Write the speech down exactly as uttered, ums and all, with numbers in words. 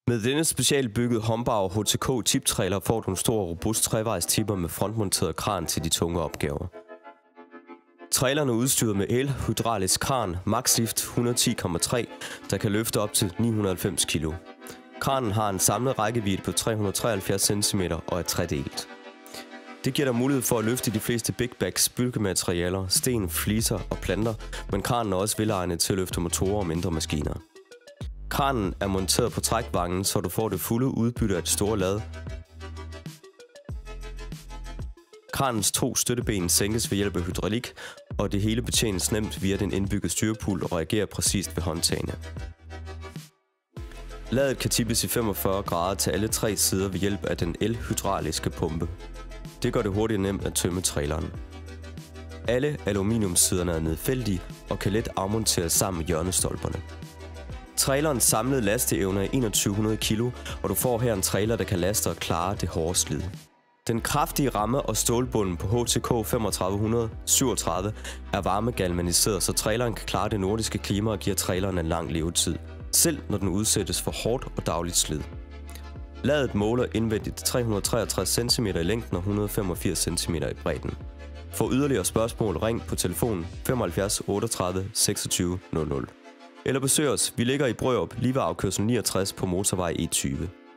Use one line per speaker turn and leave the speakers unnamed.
Med denne specialbyggede Hombauer H T K tiptrailer får du en stor robust trevejstipper med frontmonteret kran til de tunge opgaver. Traileren er udstyret med el-hydraulisk kran, maxlift et hundrede og ti komma tre, der kan løfte op til ni hundrede og halvfems kilo. Kranen har en samlet rækkevidde på tre hundrede og treoghalvfjerds centimeter og er tredelt. Det giver dig mulighed for at løfte de fleste big bags, byggematerialer, sten, fliser og planter, men kranen er også velegnet til at løfte motorer og mindre maskiner. Kranen er monteret på trækvangen, så du får det fulde udbytte af det store lad. Kranens to støtteben sænkes ved hjælp af hydraulik, og det hele betjenes nemt via den indbyggede styrepul og reagerer præcist ved håndtagene. Ladet kan tippes i femogfyrre grader til alle tre sider ved hjælp af den el-hydrauliske pumpe. Det gør det hurtigt nemt at tømme traileren. Alle aluminiumsiderne er nedfældige og kan let afmonteres sammen med hjørnestolperne. Trailerens samlede lasteevne er enogtyve hundrede kilo, og du får her en trailer, der kan laste og klare det hårde slid. Den kraftige ramme og stålbunden på H T K femogtredive syvogtredive er varmegalvaniseret, så traileren kan klare det nordiske klima og giver traileren en lang levetid, selv når den udsættes for hårdt og dagligt slid. Ladet måler indvendigt tre hundrede og treogtres centimeter i længden og et hundrede og femogfirs centimeter i bredden. For yderligere spørgsmål ring på telefon femoghalvfjerds otteogtredive seksogtyve nul nul. Eller besøg os, vi ligger i Brørup lige ved afkørsel niogtres på motorvej E tyve.